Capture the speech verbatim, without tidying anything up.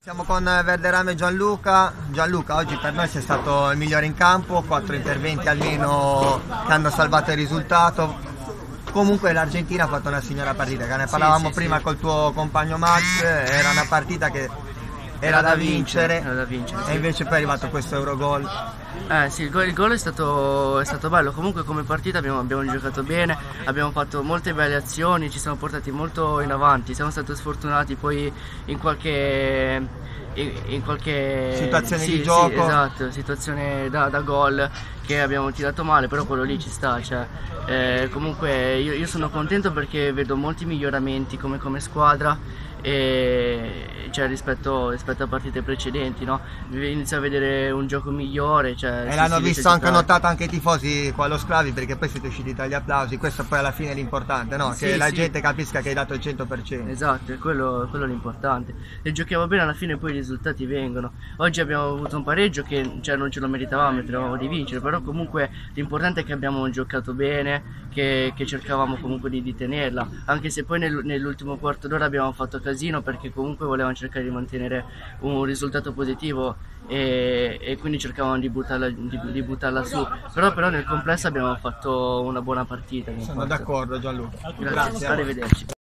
Siamo con Verderame Gianluca. Gianluca, oggi per noi sei stato il migliore in campo, quattro interventi almeno che hanno salvato il risultato. Comunque l'Argentina ha fatto una signora partita, che ne parlavamo sì, prima sì. col tuo compagno Max, era una partita che era, Era da, da vincere, vincere, era da vincere, e sì. invece poi è arrivato questo Eurogol. Eh sì, il gol, il gol è stato, è stato bello, comunque come partita abbiamo, abbiamo giocato bene, abbiamo fatto molte belle azioni, ci siamo portati molto in avanti, siamo stati sfortunati poi in qualche, in, in qualche Situazione sì, di sì, gioco. esatto, situazione da, da gol che abbiamo tirato male, però quello lì ci sta, cioè, eh, comunque io, io sono contento perché vedo molti miglioramenti come, come squadra. E, cioè, rispetto, rispetto a partite precedenti, no? Inizio a vedere un gioco migliore, cioè, E si- l'hanno si visto anche, necessita- notato anche i tifosi qua allo Sclavi, perché poi siete usciti dagli applausi. Questo poi alla fine è l'importante, no? Che Sì, la sì. gente capisca che hai dato il cento per cento. Esatto, è quello, quello l'importante. Se giochiamo bene alla fine poi i risultati vengono. Oggi abbiamo avuto un pareggio che cioè, non ce lo meritavamo, meritavamo di vincere, però comunque l'importante è che abbiamo giocato bene, che, che cercavamo comunque di, di tenerla, anche se poi nel- nell'ultimo quarto d'ora abbiamo fatto casino perché comunque volevamo cercare di mantenere un risultato positivo e, e quindi cercavamo di buttarla, di, di buttarla su. Però, però nel complesso abbiamo fatto una buona partita. abbiamo Sono fatto. d'accordo Gianluca. Grazie, Grazie. arrivederci.